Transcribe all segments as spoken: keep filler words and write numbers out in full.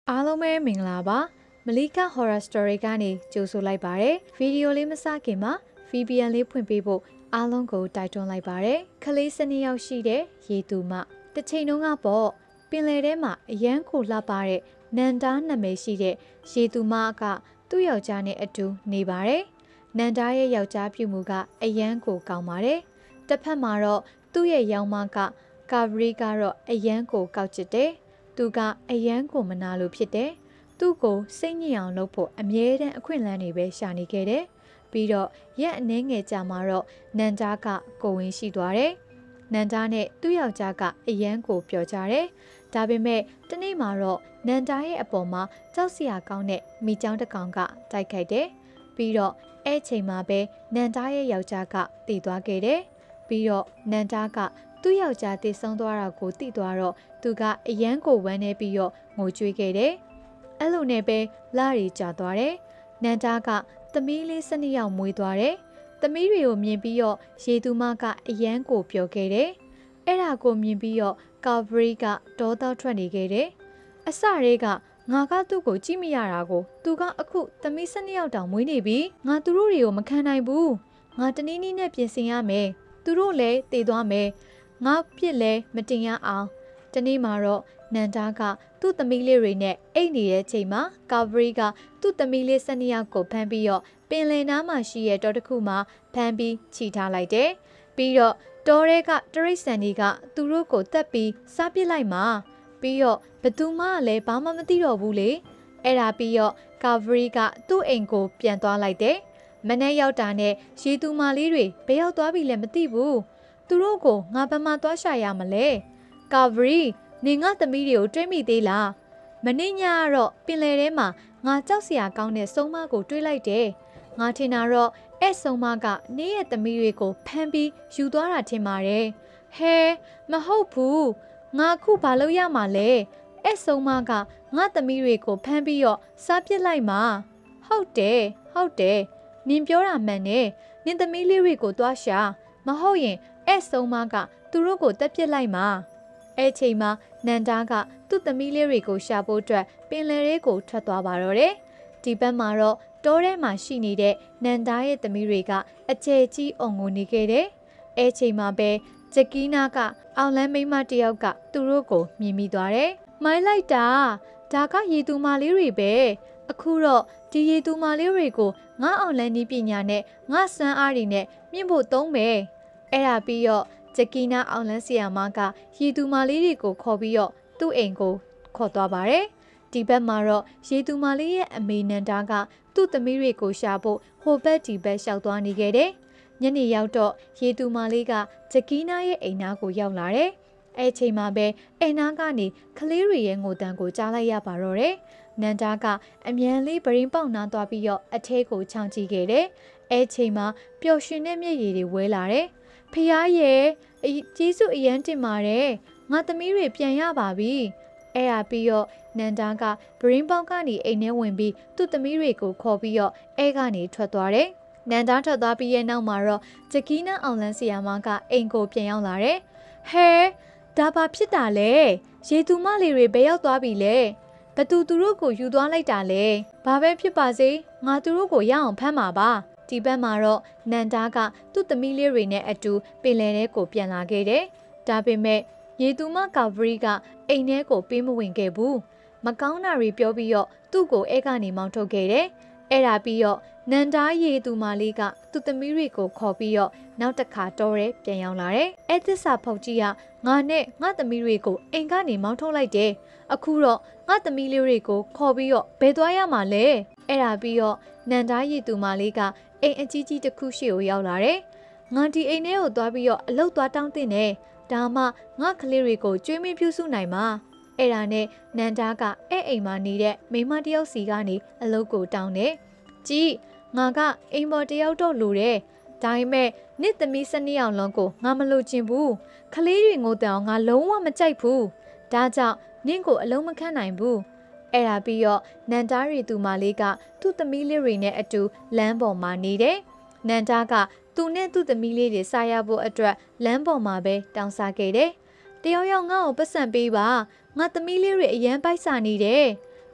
အားလုံးပဲမင်္ဂလာပါမလီကာ horror story ကနေကြိုဆိုလိုက်ပါတယ်ဗီဒီယိုလေးမစခင်မှာ ဗီ ပီ အန် လေးဖွင့်ပေးဖို့အားလုံးကိုတိုက်တွန်းလိုက်ပါတယ်ခလေးစနေရောက်ရှိတဲ့ရေသူမတစ်ချိန်လုံးကပေါ့ပင်လယ်ထဲမှာအရန်ကိုလှပတဲ့နန်တာနာမည်ရှိတဲ့ရေသူမကသူ့ယောက်ျားနဲ့အတူနေပါတယ်နန်တာရဲ့ယောက်ျားပြုမှုကအရန်ကိုကောင်းပါတယ်တစ်ဖက်မှာတော့သူ့ရဲ့ယောင်မကကာဗရီကတော့အရန်ကိုကောက်ချစ်တယ်သူကအရန်ကိုမနာလို့ဖြစ်တယ်သူ့ကိုစိတ်ညစ်အောင်လုပ်ဖို့အမြဲတမ်းအခွင့်အလမ်းတွေပဲရှာနေခဲ့တယ်ပြီးတော့ရက်အနှဲငယ်ကြာမှာတော့နန်တာကကိုဝင်ရှိသွားတယ်နန်တာနဲ့သူ့ယောက်ျားကအရန်ကိုပျော်ကြတယ်ဒါပေမဲ့တနေ့မှာတော့နန်တာရဲ့အပေါ်မှာကြောက်စရာကောင်းတဲ့မိချောင်းတစ်ကောင်ကတိုက်ခိုက်တယ်ပြီးတော့အဲ့ချိန်မှာပဲနန်တာရဲ့ယောက်ျားကတည်သွားခဲ့တယ်ပြီးတော့နန်တာကသူ့ယောက်ျားတည်ဆုံးသွားတာကိုသိသွားတော့သူကအရန်ကိုဝမ်းနေပြီးတော့ငိုကြွေးခဲ့တယ်။အဲ့လိုနဲ့ပဲလာရီကြာသွားတယ်။နန်တာကသမီးလေးစနစ်ယောက်မွေးသွားတယ်။သမီးတွေကိုမြင်ပြီးတော့ရေသူမကအရန်ကိုပျော်ခဲ့တယ်။အဲ့ဒါကိုမြင်ပြီးတော့ကာဗရီကဒေါသထွက်နေခဲ့တယ်။အစတွေကငါကသူ့ကိုကြည့်မရတာကိုသူကအခုသမီးစနစ်ယောက်တောင်မွေးနေပြီ။ငါသူတို့တွေကိုမခံနိုင်ဘူး။ငါတနည်းနည်းနဲ့ပြင်ဆင်ရမယ်။သူတို့လည်းတည်သွားမယ်။ငါပြစ်လဲမတင်ရအောင်တနေ့မှာတော့နန်တာကသူ့သမီးလေးတွေနဲ့အိတ်နေတဲ့ချိန်မှာကာဗရီကသူ့သမီးလေးစနစ်ယောက်ကိုဖမ်းပြီးတော့ပင်လယ်နားမှာရှိတဲ့တောတစ်ခုမှာဖမ်းပြီးခြိထားလိုက်တယ်ပြီးတော့တောထဲကတရိတ်ဆန်တွေကသူတို့ကိုတက်ပြီးစားပစ်လိုက်မှာပြီးတော့ဘသူမှလည်းဘာမှမသိတော့ဘူးလေအဲ့ဒါပြီးတော့ကာဗရီကသူ့အိမ်ကိုပြန်သွားလိုက်တယ်မနေ့ရောက်တာနဲ့ရေသူမာလေးတွေဘယ်ရောက်သွားပြီလဲမသိဘူးသူတို့ကိုငါဘယ်မှာသွားရှာရမလဲကာဗရီနေငါသမီးတွေကိုတွေးမိသေးလားမနေ့ညကတော့ပင်လယ်ထဲမှာငါကြောက်စရာကောင်းတဲ့စုံမကိုတွေးလိုက်တယ်ငါထင်တာတော့အဲ့စုံမကနေရဲ့သမီးတွေကိုဖမ်းပြီးယူသွားတာထင်ပါတယ်ဟဲမဟုတ်ဘူးငါခုဘာလုပ်ရမှာလဲအဲ့စုံမကငါသမီးတွေကိုဖမ်းပြီးတော့စားပစ်လိုက်မှာဟုတ်တယ်ဟုတ်တယ်နင်ပြောတာမှန်တယ်နင်သမီးလေးတွေကိုသွားရှာမဟုတ်ရင်အဲ့စုံမကသူတို့ကိုတက်ပစ်လိုက်မှာအဲ့ချိန်မှာနန်တာကသူ့သမီးလေးတွေကိုရှာဖို့အတွက်ပင်လယ်လေးကိုထွက်သွားပါတော့တယ်ဒီဘက်မှာတော့တောထဲမှာရှိနေတဲ့နန်တာရဲ့သမီးတွေကအကျယ်ကြီးအုံငိုနေခဲ့တယ်အဲ့ချိန်မှာပဲဂျက်ကီနာကအောင်လန်းမိန်းမတယောက်ကသူတို့ကိုမြင်မိသွားတယ်မိုင်းလိုက်တာဒါကရေသူမာလေးတွေပဲအခုတော့ဒီရေသူမာလေးတွေကိုငါအောင်လန်းနည်းပညာနဲ့ငါစွမ်းအားတွေနဲ့မြင့်ဖို့သုံးမယ်အဲ့ဒါပြီးတော့ဂျက်ကီနာအောင်လန်းဆီယာမကရေသူမာလေးတွေကိုခေါ်ပြီးတော့သူ့အိမ်ကိုခေါ်သွားပါတယ်ဒီဘက်မှာတော့ရေသူမာလေးရဲ့အမေနန်တာကသူ့သမီးတွေကိုရှာဖို့ဟိုဘက်ဒီဘက်ရှောက်သွားနေခဲ့တယ်ညနေရောက်တော့ရေသူမာလေးကဂျက်ကီနာရဲ့အိမ်နာကိုရောက်လာတယ်အဲ့ချိန်မှာပဲအိမ်နာကနေကလေးတွေရဲ့ငိုတန်ကိုကြားလိုက်ရပါတော့တယ်နန်တာကအမြန်လေးပရင်းပေါက်နားသွားပြီးတော့အထဲကိုချောင်းကြည့်ခဲ့တယ်အဲ့ချိန်မှာပျော်ရွှင်တဲ့မျက်ရည်တွေဝဲလာတယ်ဖះရဲ့ကျေးဇူးအရန်တင်ပါတယ်ငါသမီးတွေပြန်ရပါပြီအဲ့ဒါပြီးတော့နန်တာကဘရင်းပေါက်ကနေအိမ်ထဲဝင်ပြီးသူ့သမီးတွေကိုခေါ်ပြီးတော့အဲကနေထွက်သွားတယ်နန်တာထွက်သွားပြီးရဲ့နောက်မှာတော့ဂျက်ကီနာအောင်လန်းဆီယာမကအိမ်ကိုပြန်ရောက်လာတယ်ဟဲဒါဘာဖြစ်တာလဲရေသူမလေးတွေဘယ်ရောက်သွားပြီလဲဘသူသူတို့ကိုယူသွားလိုက်တာလဲဘာပဲဖြစ်ပါစေငါသူတို့ကိုရအောင်ဖမ်းမှာပါဒီဘက်မှာတော့နန်တာကသူ့သမီးလေးတွေနဲ့အတူပင်လယ်ထဲကိုပြန်လာခဲ့တယ်။ဒါပေမဲ့ရေသူမကာဗရီကအိမ်ထဲကိုပေးမဝင်ခဲ့ဘူး။မကောင်းတာတွေပြောပြီးတော့သူ့ကိုအဲကနေမောင်းထုတ်ခဲ့တယ်။အဲ့ဒါပြီးတော့နန်တာရေသူမလေးကသူ့သမီးတွေကိုခေါ်ပြီးတော့နောက်တစ်ခါတော့ရဲပြန်ရောက်လာတယ်။အဲ့သစ္စာဖောက်ကြီးကငါနဲ့ငါသမီးတွေကိုအိမ်ကနေမောင်းထုတ်လိုက်တယ်။အခုတော့ငါသမီးလေးတွေကိုခေါ်ပြီးတော့ဘယ်သွားရမှာလဲ။အဲ့ဒါပြီးတော့နန်တာရေသူမလေးကအိမ်အကြီးကြီးတစ်ခုရှိကိုရောက်လာတယ်။ငါဒီအိမ်ထဲကိုသွားပြီးတော့အလုတ်သွားတောင်းတင်တယ်။ဒါမှငါကလေးတွေကိုကြွေးမင်းပြုစုနိုင်မှာ။အဲ့ဒါနဲ့နန်တာကအဲ့အိမ်မှာနေတဲ့မိမတယောက်စီကနေအလုတ်ကိုတောင်းတယ်။ကြည်ငါကအိမ်ပေါ်တယောက်တော့လိုတယ်။ဒါပေမဲ့နှစ်သမီးစနစ်အောင်လုံးကိုငါမလိုချင်ဘူး။ကလေးတွေငိုတအောင်ငါလုံးဝမကြိုက်ဘူး။ဒါကြောင့်နင့်ကိုအလုံးမခန့်နိုင်ဘူး။အဲ့ဒါပြီးတော့နန်တာရီသူမလေးကသူ့သမီးလေးတွေနဲ့အတူလမ်းပေါ်မှာနေတယ်။နန်တာကသူနဲ့သူ့သမီးလေးတွေစားရဖို့အတွက်လမ်းပေါ်မှာပဲတောင်းစားခဲ့တယ်။တယောက်ယောက်ငါ့ကိုပတ်စံပေးပါငါသမီးလေးတွေအရန်ပိုက်စာနေတယ်။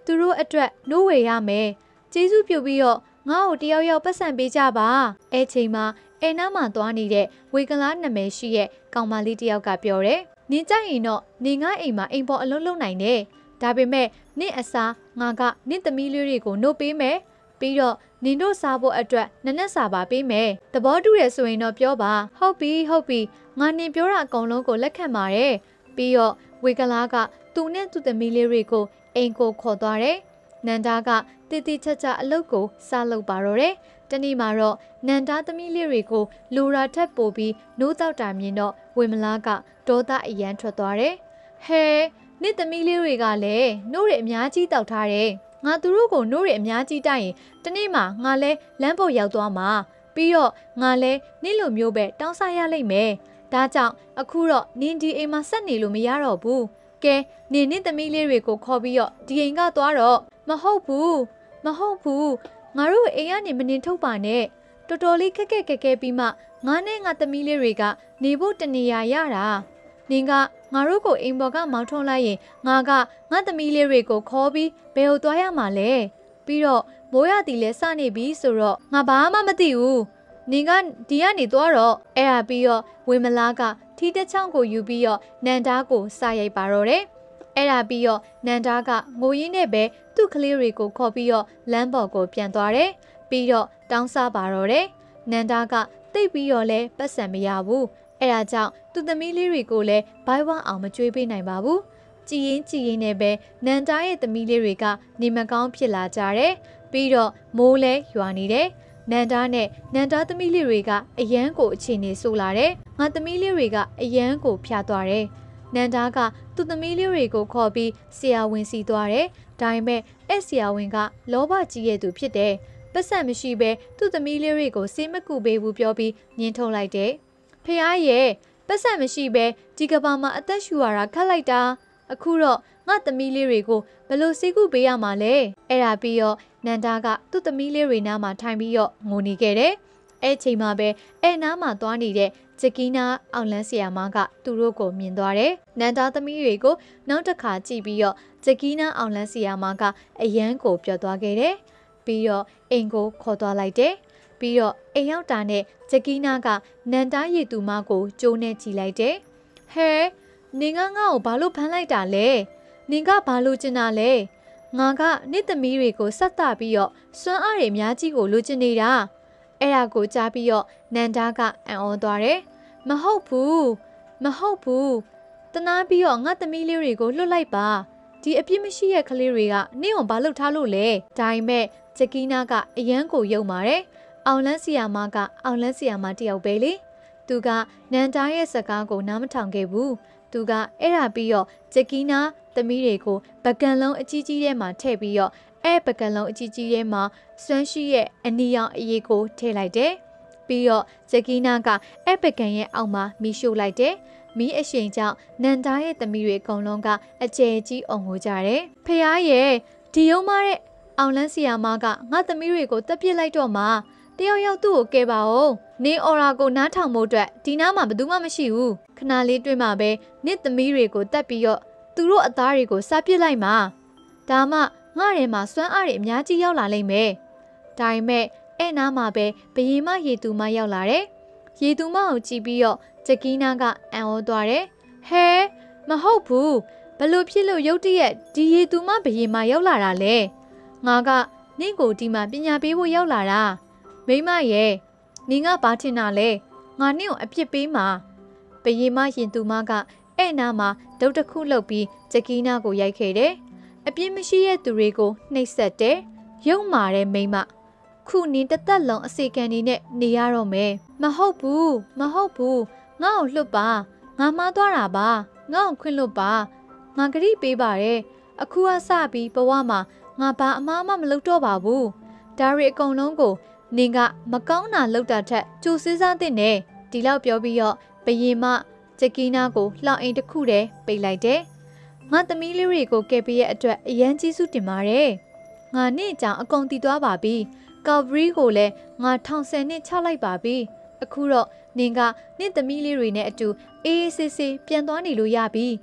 သူတို့အတွက်နိုးဝေရမယ်ကျေးဇူးပြုပြီးတော့ငါ့ကိုတယောက်ယောက်ပတ်စံပေးကြပါအဲချိန်မှာအဲနားမှာသွားနေတဲ့ဝေကလားနာမည်ရှိရဲ့ကောင်မလေးတယောက်ကပြောတယ်နင်ကြိုက်ရင်တော့နေငါအိမ်မှာအိမ်ပေါ်အလုံးလုံးနိုင်တယ်ဒါပေမဲ့နင့်အစားငါကနင့်သမီးလေးတွေကိုနှုတ်ပေးမယ်ပြီးတော့နင်တို့စားဖို့အတွက်နနက်စာပါပေးမယ်သဘောတူရဆိုရင်တော့ပြောပါဟုတ်ပြီဟုတ်ပြီငါနင်ပြောတာအကုန်လုံးကိုလက်ခံပါတယ်ပြီးတော့ဝေကလားကသူနဲ့သူသမီးလေးတွေကိုအိမ်ကိုခေါ်သွားတယ်နန္ဒာကတည်တည်ချာချာအလုပ်ကိုစားလုပ်ပါတော့တယ်တနေ့မှာတော့နန္ဒာသမီးလေးတွေကိုလူရာထက်ပိုပြီးနိုးတောက်တာမြင်တော့ဝေမလားကဒေါသအရန်ထွက်သွားတယ်ဟဲနေ့သမီးလေးတွေကလည်းနိုးရအများကြီးတောက်ထားတယ်ငါသူတို့ကိုနိုးရအများကြီးတိုက်ရင်တနေ့မှာငါလဲလမ်းပေါ်ရောက်သွားမှာပြီးတော့ငါလဲနေ့လိုမျိုးပဲတောင်းစားရလိမ့်မယ်ဒါကြောင့်အခုတော့နင်ဒီအိမ်မှာဆက်နေလို့မရတော့ဘူးကဲနင်နေ့သမီးလေးတွေကိုခေါ်ပြီးတော့ဒီအိမ်ကသွားတော့မဟုတ်ဘူးမဟုတ်ဘူးငါတို့အိမ်ကနေမနေထုတ်ပါနဲ့တော်တော်လေးခက်ခက်ခက်ခဲပြီးမှငါနဲ့ငါသမီးလေးတွေကနေဖို့တနေရာရတာနင်ကငါတို့ကိုအိမ်ပေါ်ကမောင်းထုံးလိုက်ရင်ငါကငါသမီးလေးတွေကိုခေါ်ပြီးဘယ်ကိုသွားရမှာလဲပြီးတော့မိုးရသည်လဲစနေပြီဆိုတော့ငါဘာမှမသိဘူးနင်ကဒီကနေသွားတော့အဲ့ဒါပြီးတော့ဝေမလားကထီးတစ်ချောင်းကိုယူပြီးတော့နန္ဒာကိုစရိုက်ပါတော့တယ်အဲ့ဒါပြီးတော့နန္ဒာကငိုရင်းနဲ့ပဲသူ့ကလေးတွေကိုခေါ်ပြီးတော့လမ်းပေါ်ကိုပြန်သွားတယ်ပြီးတော့တောင်းစားပါတော့တယ်နန္ဒာကတိတ်ပြီးတော့လဲပတ်စံမရဘူးအဲ့ဒါကြောင့်သူ့သမီးလေးတွေကိုလည်းဘိုင်းဝမ်းအောင်မကြွေးပေးနိုင်ပါဘူးကြည်ရင်ကြည်ရင်နဲ့ပဲနန္ဒာရဲ့သမီးလေးတွေကနေမကောင်းဖြစ်လာကြတယ်ပြီးတော့မိုးလဲရွာနေတယ်နန္ဒာနဲ့နန္ဒာသမီးလေးတွေကအယမ်းကိုအခြေအနေဆိုးလာတယ်ငါသမီးလေးတွေကအယမ်းကိုဖျားသွားတယ်နန္ဒာကသူ့သမီးလေးတွေကိုခေါ်ပြီးဆရာဝန်စီသွားတယ်ဒါပေမဲ့အဲ့ဆရာဝန်ကလောဘကြီးရဲ့သူဖြစ်တယ်ပတ်စံမရှိဘဲသူ့သမီးလေးတွေကိုစေးမကူပေးဘူးပြောပြီးညှင်းထုတ်လိုက်တယ်ဖះရဲ့ပတ်စံမရှိဘဲဒီကဘာမှာအသက်ရှူရတာခက်လိုက်တာအခုတော့ငါသမီးလေးတွေကိုဘလို့စေးကူပေးရမှာလဲအဲ့ဒါပြီးတော့နန္ဒာကသူ့သမီးလေးတွေနားမှာထိုင်ပြီးတော့ငိုနေခဲ့တယ်အဲ့ချိန်မှာပဲအဲ့နားမှာသွားနေတဲ့ဂျကီနာအောင်လန်းဆီယာမကသူတို့ကိုမြင်သွားတယ်။နန္ဒာသမီးတွေကိုနောက်တစ်ခါကြည့်ပြီးတော့ဂျကီနာအောင်လန်းဆီယာမကအယမ်းကိုပြောသွားခဲ့တယ်။ပြီးတော့အိမ်ကိုခေါ်သွားလိုက်တယ်။ပြီးတော့အိမ်ရောက်တာနဲ့ဂျကီနာကနန္ဒာရည်သူမကိုကြိုးနဲ့ကြည့်လိုက်တယ်။ဟဲနင်ကငါ့ကိုဘာလို့ဖမ်းလိုက်တာလဲ။နင်ကဘာလို့ကျင်တာလဲ။ငါကနေ့သမီးတွေကိုဆက်တာပြီးတော့စွမ်းအားတွေအများကြီးကိုလိုချင်နေတာ။အဲ့ဒါကိုကြားပြီးတော့နန္ဒာကအံ့ဩသွားတယ်မဟုတ်ဘူးမဟုတ်ဘူးတနာပြီးတော့ငါသမီးလေးတွေကိုလွတ်လိုက်ပါဒီအပြစ်မရှိရဲ့ကလေးတွေကနင့်ကိုဘာလုပ်ထားလို့လဲဒါပေမဲ့ဂျကီနာကအယမ်းကိုယုံပါတယ်အောင်လန်းဆီယာမကအောင်လန်းဆီယာမတယောက်ပဲလေသူကနန္ဒာရဲ့စကားကိုနားမထောင်ခဲ့ဘူးသူကအဲ့ဒါပြီးတော့ဂျကီနာသမီးတွေကိုပကံလုံးအကြီးကြီးထဲမှာထည့်ပြီးတော့အဲ့ပကံလုံးအကြီးကြီးထဲမှာစွမ်းရှိရဲ့အနီရောင်အရေးကိုထည့်လိုက်တယ်ပြီးတော့ဂျကီနာကအဲ့ပကံရဲ့အောက်မှာမီးရှို့လိုက်တယ်မီးအရှိန်ကြောင့်နန္ဒာရဲ့သမီးတွေအကုန်လုံးကအကျယ်ကြီးအောင်ငိုကြတယ်ဖះရဲ့ဒီယုံမတဲ့အောင်လန်းဆီယာမကငါသမီးတွေကိုတက်ပစ်လိုက်တော့မှတယောက်ယောက်သူ့ကိုကဲပါဦးနင်းအော်ရာကိုနားထောင်ဖို့အတွက်ဒီနားမှာဘယ်သူမှမရှိဘူးခဏလေးတွေ့မှပဲနင့်သမီးတွေကိုတက်ပြီးတော့သူတို့အသားတွေကိုစားပစ်လိုက်မှာဒါမှငါ့ထဲမှာစွမ်းအားတွေအများကြီးရောက်လာလိမ့်မယ်ဒါပေမဲ့အဲ့နားမှာပဲဘယင်မရေသူမရောက်လာတယ်ရေသူမကိုကြည့်ပြီးတော့ဂျကီနာကအံ့ဩသွားတယ်ဟဲမဟုတ်ဘူးဘလို့ဖြစ်လို့ရုတ်တရက်ဒီရေသူမဘယင်မရောက်လာတာလဲငါကနင့်ကိုဒီမှာပညာပေးဖို့ရောက်လာတာမိမရဲ့နင်ကဘာထင်တာလဲငါနင့်ကိုအပြစ်ပေးမှာဘယင်မရင်သူမကအဲ့နားမှာဒုတ်တစ်ခုလှုပ်ပြီးဂျကီနာကိုရိုက်ခဲ့တယ်အပြစ်မရှိတဲ့သူတွေကိုနှိပ်စက်တယ်ရုံမာတဲ့မိမခုနင်တသက်လုံးအစီကံနေနဲ့နေရတော့မယ်မဟုတ်ဘူးမဟုတ်ဘူးငါ့ကိုလွတ်ပါငါမှားသွားတာပါငါ့ကိုခွင့်လွတ်ပါငါကတိပေးပါတယ်အခုကစပြီးဘဝမှာငါဘာအမှားမှမလုပ်တော့ပါဘူးဒါရီအကုန်လုံးကိုနင်ကမကောင်းတာလုပ်တာထက်ကြိုးစည်းစားတဲ့နဲ့ဒီလောက်ပြောပြီးတော့ဘယင်မဂျကီနာကိုလှောင်အိမ်တစ်ခုတည်းပိတ်လိုက်တယ်ငါသမီးလေးတွေကိုကယ်ပေးရဲ့အတွက်အရန်ကြီးစုတင်ပါတယ်ငါနေ့အကြောင်းအကုန်တည်သွားပါပြီကော်ဗရီကိုလည်းငါထောင်ဆယ်နှစ်ချလိုက်ပါပြီအခုတော့နင်ကနင့်သမီးလေးတွေနဲ့အတူအေးအေးဆေးဆေးပြန်သွားနေလို့ရပြီ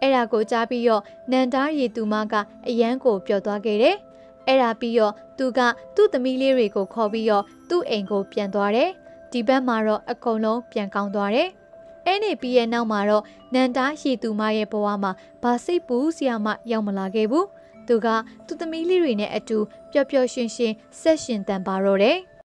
အဲ့ဒါကိုကြားပြီးတော့နန္ဒာရီသူမကအယမ်းကိုပျော်သွားခဲ့တယ်အဲ့ဒါပြီးတော့သူကသူ့သမီးလေးတွေကိုခေါ်ပြီးတော့သူ့အိမ်ကိုပြန်သွားတယ်ဒီဘက်မှာတော့အကုန်လုံးပြန်ကောင်းသွားတယ်အဲ့ဒီပြီးရဲ့နောက်မှာတော့နန္ဒာရီသူမရဲ့ဘဝမှာဘာစိတ်ပူစရာမှရောက်မလာခဲ့ဘူးသူကသူ့သမီးလေးတွေနဲ့အတူပျော်ပျော်ရွှင်ရွှင်ဆက်ရှင်တန်ပါတော့တယ်